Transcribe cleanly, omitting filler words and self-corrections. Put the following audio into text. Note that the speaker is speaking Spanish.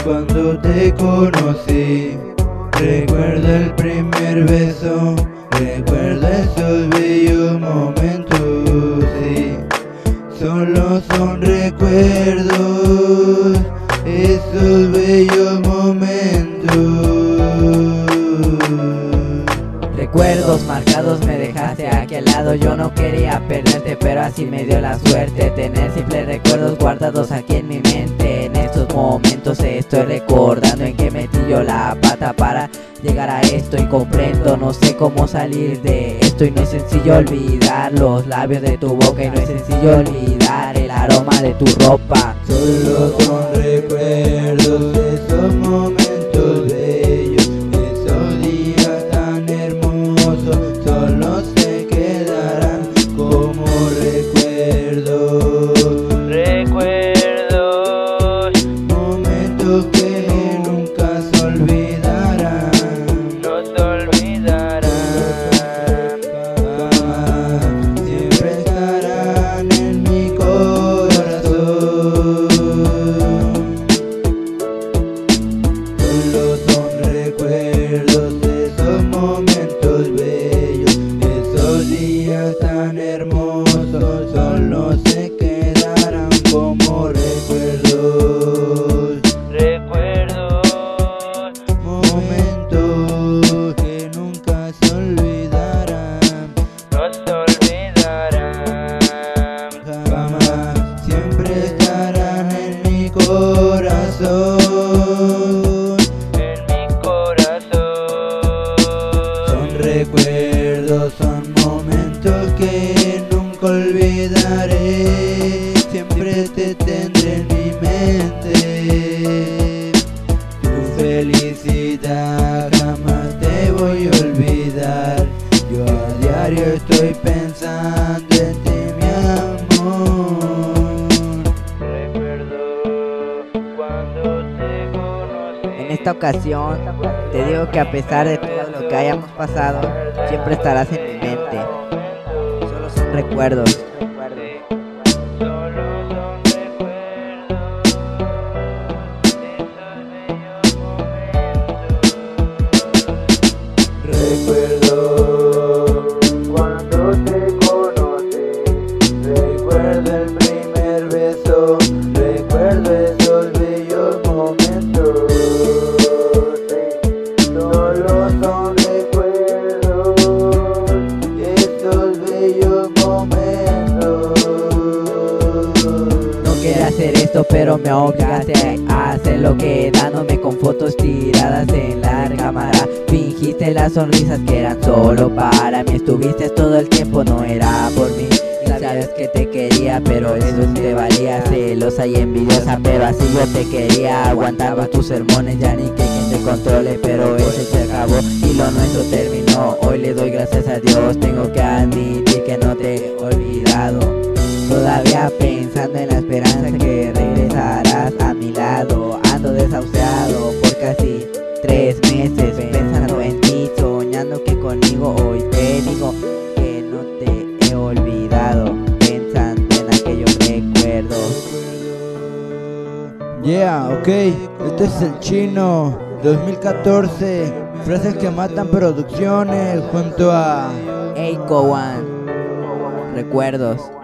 cuando te conocí. Recuerda el primer beso, recuerda esos bellos momentos, sí. Solo son recuerdos, esos bellos momentos. Recuerdos marcados me dejaste aquí al lado. Yo no quería perderte, pero así me dio la suerte. Tener simples recuerdos guardados aquí en mi mente. En estos momentos estoy recordando en que metí yo la pata para llegar a esto. Y comprendo, no sé cómo salir de esto. Y no es sencillo olvidar los labios de tu boca. Y no es sencillo olvidar el aroma de tu ropa. Solo son recuerdos de esos momentos bellos, esos días tan hermosos. Solo se quedarán como recuerdos. Recuerdos, momentos que nunca se olvidarán. No se olvidarán, jamás. Siempre estarán en mi corazón. Solo son recuerdos de esos momentos bellos, esos días tan hermosos. Solo se quedarán como recuerdos. Recuerdos, momentos que nunca se olvidarán. No se olvidarán, jamás. Siempre estarán en mi corazón. En mi corazón. Son recuerdos, son momentos que nunca olvidaré. Siempre te tendré en mi mente. Tu felicidad jamás te voy a olvidar. Yo a diario estoy pensando en ti, mi amor. Recuerdo cuando te conocí. En esta ocasión te digo que a pesar de todo lo que hayamos pasado, siempre estarás en mi mente. Solo son recuerdos. Recuerdo cuando te conocí, recuerdo el primer beso, recuerdo esos bellos momentos, sí. Solo son recuerdos, esos bellos momentos. No quería hacer esto, pero me obligaste a hacerlo, quedándome con fotos tiradas en la cámara. Fingiste las sonrisas que eran solo para mí. Estuviste todo el tiempo, no era por mí. Y sabes que te quería, pero eso te valía. Celosa y envidiosa, pero así yo te quería. Aguantaba tus sermones, ya ni que quien te controle, pero ese se acabó y lo nuestro terminó. Hoy le doy gracias a Dios, tengo que admitir que no te he olvidado. Todavía pensando en la esperanza que regresarás a mi lado. Ando desahuciado por casi 3 meses, pensando en ti, soñando que conmigo hoy te digo que no te he olvidado, pensando en aquellos recuerdos. Yeah, ok, este es el Chino 2014, Frases que Matan Producciones junto a Hey Cowan, recuerdos.